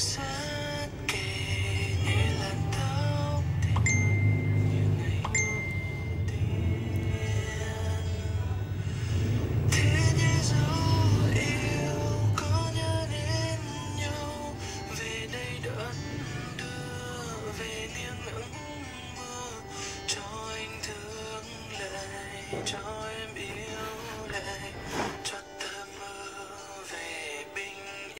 sát kề nhẹ làn tóc như ngày đầu tiên. Thế nhé dấu yêu có nhớ đến nhau, về đây đón đưa về nghiêng nắng mưa cho anh thương lại cho